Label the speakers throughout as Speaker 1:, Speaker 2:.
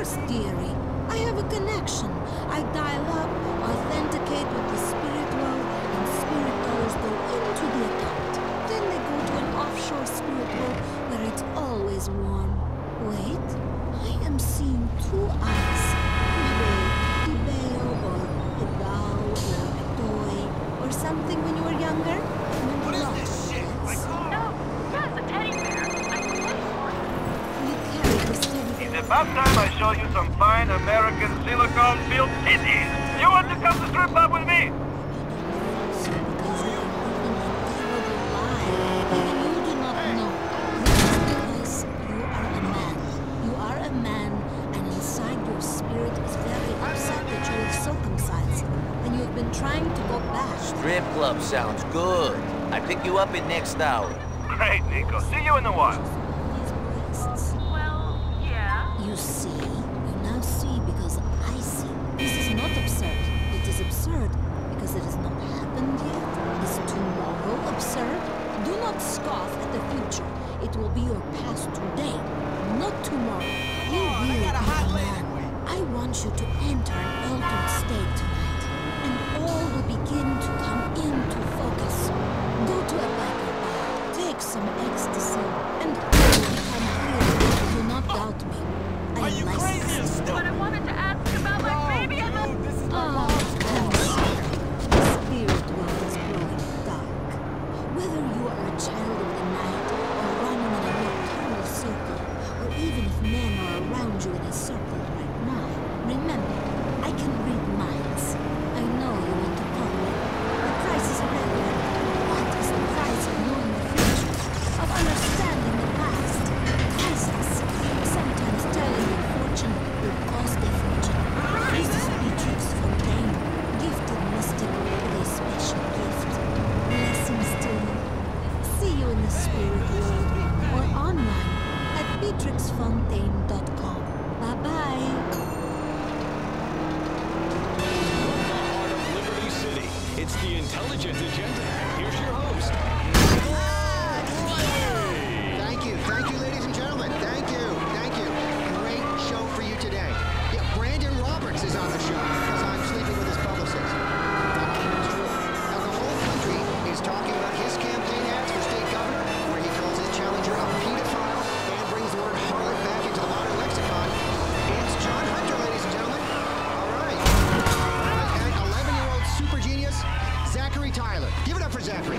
Speaker 1: course, dearie. I have a connection. I dial up, authenticate with the spirit world, and spirit dollars go into the account. Then they go to an offshore spirit world where it's always warm. Wait, I am seeing two eyes. Ibeo or Ibao or Itoy or something when you were younger.
Speaker 2: What is this shit? My car?
Speaker 3: No, that's a teddy bear. I looked for it.
Speaker 1: You carry this teddy bear.
Speaker 4: It's about time I show you some fine American silicone field titties. You want to come to strip club with me?
Speaker 1: Trying to go back.
Speaker 5: Strip club sounds good. I pick you up in next hour.
Speaker 4: Great, Nico. See you in a while.
Speaker 3: Well, yeah.
Speaker 1: You see? You now see because I see. This is not absurd. It is absurd because it has not happened yet. Is tomorrow absurd? Do not scoff at the future. It will be your past today, not tomorrow. You will be a man. I want you to enter an altered state tonight. And all will begin to come into focus. Go to a biker bar, take some ecstasy, and all will become clear. Do not doubt me. I
Speaker 2: Are you
Speaker 1: am
Speaker 2: crazy or
Speaker 1: licensed.
Speaker 2: stupid?
Speaker 3: But I wanted to ask about my baby and the...
Speaker 2: This is
Speaker 1: Oh, I'm sorry. The spirit world is growing dark. Whether you are a child of the night, or running in a nocturnal circle, or even if men are around you in a circle right now, remember, I can read minds. I know you want to call me. The price is irrelevant. What is the price of knowing the future? Of understanding the past? Priceless. Sometimes telling your fortune will cost a fortune. This is Beatrix Fontaine, gifted mystic with a special gift. Blessings to you. See you in the spirit world or online at beatrixfontaine.com. Bye-bye.
Speaker 6: It's the Intelligent Agenda. Here's your host.
Speaker 7: Thank you, ladies and gentlemen. Thank you. Great show for you today. Yeah, Brandon Roberts is on the show because I'm sleeping with his publicist. It's true. Now, the whole country is talking about his campaign ads for state governor, where he calls his challenger a pedophile and brings the word harlot back into the modern lexicon. It's John Hunter, ladies and gentlemen. All right. And 11-year-old super genius, Zachary Tyler. Give it up for Zachary.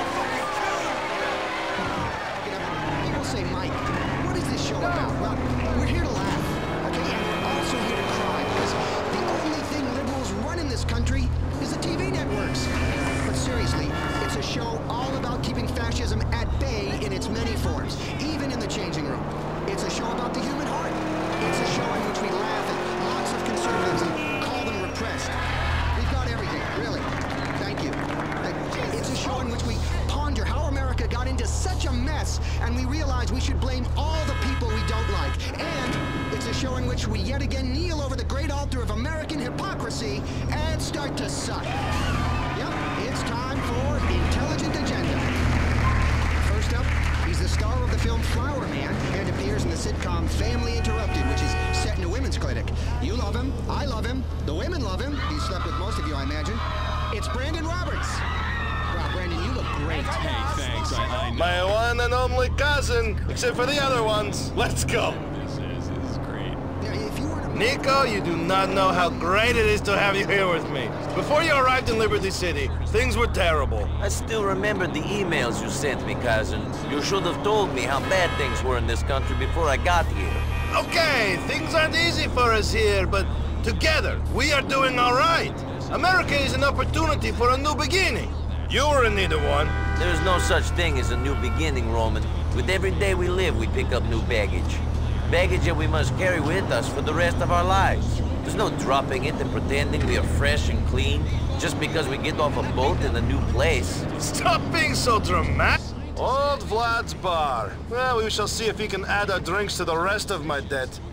Speaker 7: People say, Mike, what is this show about? Well, we're here to laugh, okay? And we're also here to cry, because the only thing liberals run in this country is the TV networks. But seriously, it's a show all about keeping fascism at bay in its many forms, even in the changing room. It's a show about the human heart. It's a show in which we laugh at lots of conservatives and call them repressed. We've got everything, really. Thank you. It's a show in which we ponder how America got into such a mess, and we realize we should blame all the people we don't like. And it's a show in which we yet again kneel over the great altar of American hypocrisy and start to suck. Yep, it's time for Intelligent Agenda. First up, he's the star of the film Flower Man and appears in the sitcom Family Interrupted, which is set in a women's clinic. You love him, I love him, the women love him. He's slept with most of you, I imagine. It's Brandon Roberts. Wow, Brandon, you look great.
Speaker 6: Hey, thanks. I know.
Speaker 4: My one and only cousin, except for the other ones. Let's go.
Speaker 6: This is great.
Speaker 7: Now, if you were to...
Speaker 4: Nico, you do not know how great it is to have you here with me. Before you arrived in Liberty City, things were terrible.
Speaker 5: I still remember the emails you sent me, cousin. You should have told me how bad things were in this country before I got here.
Speaker 4: Okay, things aren't easy for us here, but together, we are doing all right. America is an opportunity for a new beginning. You were in need of one.
Speaker 5: There's no such thing as a new beginning, Roman. With every day we live, we pick up new baggage. Baggage that we must carry with us for the rest of our lives. There's no dropping it and pretending we are fresh and clean just because we get off a boat in a new place.
Speaker 4: Stop being so dramatic. Old Vlad's bar. Well, we shall see if he can add our drinks to the rest of my debt.